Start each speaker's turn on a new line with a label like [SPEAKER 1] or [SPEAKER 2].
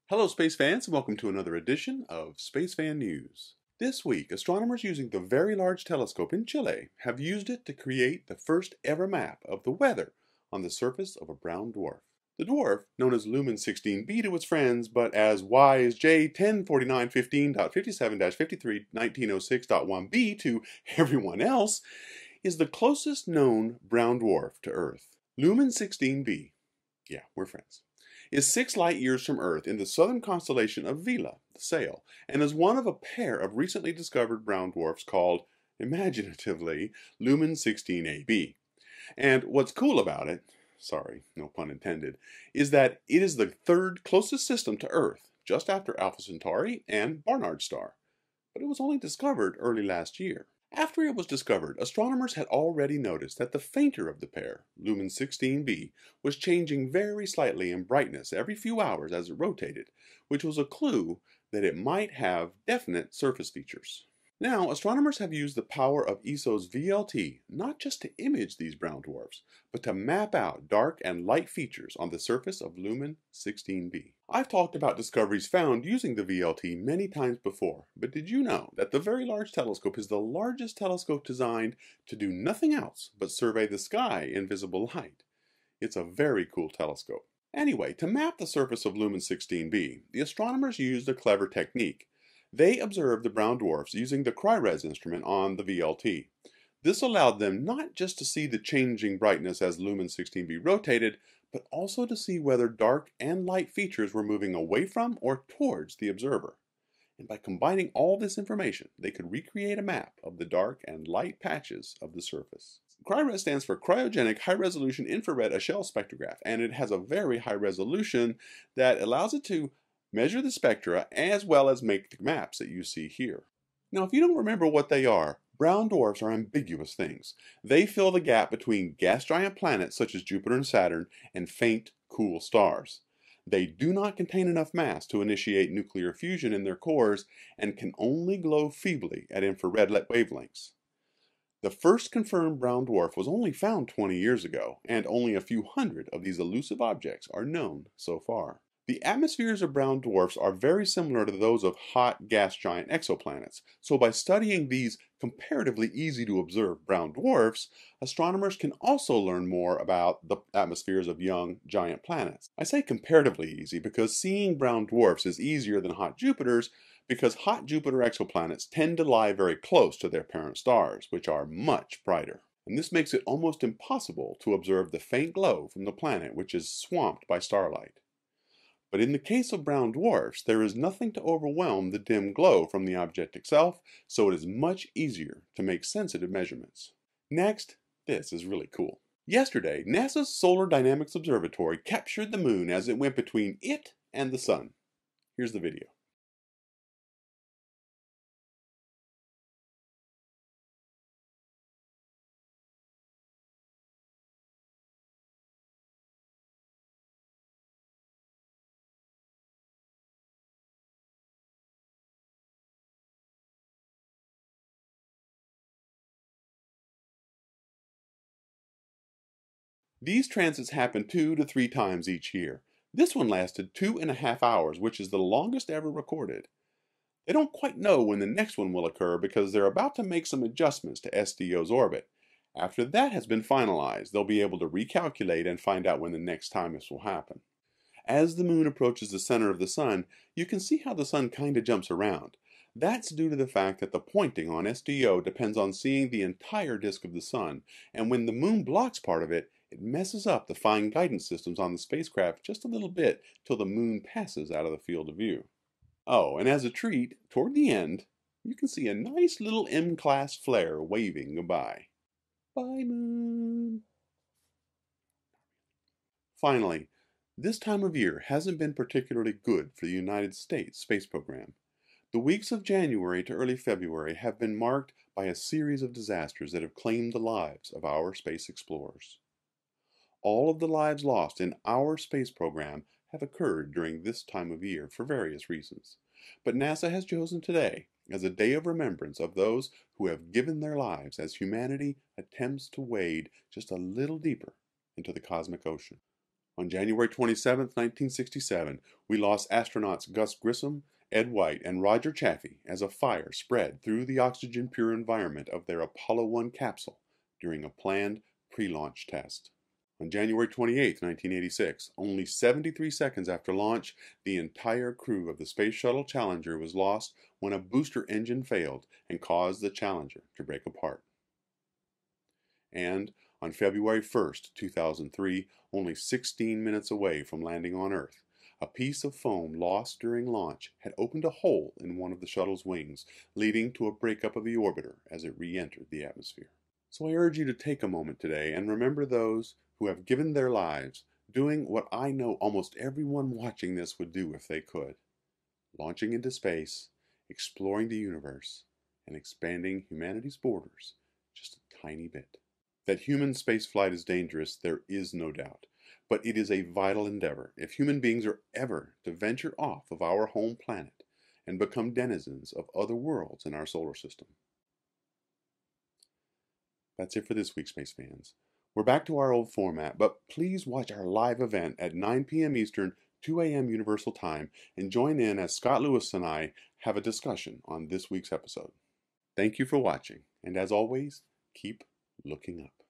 [SPEAKER 1] Hello space fans and welcome to another edition of Space Fan News. This week, astronomers using the Very Large Telescope in Chile have used it to create the first ever map of the weather on the surface of a brown dwarf. The dwarf, known as Lumen 16b to its friends, but as wise J 104915.57-53-1906.1b to everyone else, is the closest known brown dwarf to Earth. Lumen 16b, yeah, we're friends, is 6 light years from Earth in the southern constellation of Vela, the Sail, and is one of a pair of recently discovered brown dwarfs called, imaginatively, Lumen 16ab. And what's cool about it, sorry, no pun intended, is that it is the third closest system to Earth, just after Alpha Centauri and Barnard's star. But it was only discovered early last year. After it was discovered, astronomers had already noticed that the fainter of the pair, Lumen 16b, was changing very slightly in brightness every few hours as it rotated, which was a clue that it might have definite surface features. Now, astronomers have used the power of ESO's VLT not just to image these brown dwarfs, but to map out dark and light features on the surface of Lumen 16b. I've talked about discoveries found using the VLT many times before, but did you know that the Very Large Telescope is the largest telescope designed to do nothing else but survey the sky in visible light? It's a very cool telescope. Anyway, to map the surface of Lumen 16b, the astronomers used a clever technique. They observed the brown dwarfs using the CryRes instrument on the VLT. This allowed them not just to see the changing brightness as Lumen 16b rotated, but also to see whether dark and light features were moving away from or towards the observer. And by combining all this information, they could recreate a map of the dark and light patches of the surface. CryRes stands for Cryogenic High-Resolution Infrared Echelle Spectrograph, and it has a very high resolution that allows it to measure the spectra as well as make the maps that you see here. Now, if you don't remember what they are, brown dwarfs are ambiguous things. They fill the gap between gas giant planets such as Jupiter and Saturn and faint, cool stars. They do not contain enough mass to initiate nuclear fusion in their cores and can only glow feebly at infrared wavelengths. The first confirmed brown dwarf was only found 20 years ago, and only a few hundred of these elusive objects are known so far. The atmospheres of brown dwarfs are very similar to those of hot gas giant exoplanets, so by studying these comparatively easy to observe brown dwarfs, astronomers can also learn more about the atmospheres of young giant planets. I say comparatively easy because seeing brown dwarfs is easier than hot Jupiters, because hot Jupiter exoplanets tend to lie very close to their parent stars, which are much brighter. And this makes it almost impossible to observe the faint glow from the planet, which is swamped by starlight. But in the case of brown dwarfs, there is nothing to overwhelm the dim glow from the object itself, so it is much easier to make sensitive measurements. Next, this is really cool. Yesterday, NASA's Solar Dynamics Observatory captured the moon as it went between it and the sun. Here's the video. These transits happen 2 to 3 times each year. This one lasted 2.5 hours, which is the longest ever recorded. They don't quite know when the next one will occur because they're about to make some adjustments to SDO's orbit. After that has been finalized, they'll be able to recalculate and find out when the next time this will happen. As the moon approaches the center of the sun, you can see how the sun kinda jumps around. That's due to the fact that the pointing on SDO depends on seeing the entire disk of the sun, and when the moon blocks part of it, it messes up the fine guidance systems on the spacecraft just a little bit till the moon passes out of the field of view. Oh, and as a treat, toward the end, you can see a nice little M-class flare waving goodbye. Bye, moon! Finally, this time of year hasn't been particularly good for the United States space program. The weeks of January to early February have been marked by a series of disasters that have claimed the lives of our space explorers. All of the lives lost in our space program have occurred during this time of year for various reasons. But NASA has chosen today as a day of remembrance of those who have given their lives as humanity attempts to wade just a little deeper into the cosmic ocean. On January 27, 1967, we lost astronauts Gus Grissom, Ed White, and Roger Chaffee as a fire spread through the oxygen-pure environment of their Apollo 1 capsule during a planned pre-launch test. On January 28, 1986, only 73 seconds after launch, the entire crew of the Space Shuttle Challenger was lost when a booster engine failed and caused the Challenger to break apart. And on February 1, 2003, only 16 minutes away from landing on Earth, a piece of foam lost during launch had opened a hole in one of the shuttle's wings, leading to a breakup of the orbiter as it re-entered the atmosphere. So I urge you to take a moment today and remember those who have given their lives doing what I know almost everyone watching this would do if they could: launching into space, exploring the universe, and expanding humanity's borders just a tiny bit. That human spaceflight is dangerous, there is no doubt, but it is a vital endeavor if human beings are ever to venture off of our home planet and become denizens of other worlds in our solar system. That's it for this week, space fans. We're back to our old format, but please watch our live event at 9 p.m. Eastern, 2 a.m. Universal Time, and join in as Scott Lewis and I have a discussion on this week's episode. Thank you for watching, and as always, keep looking up.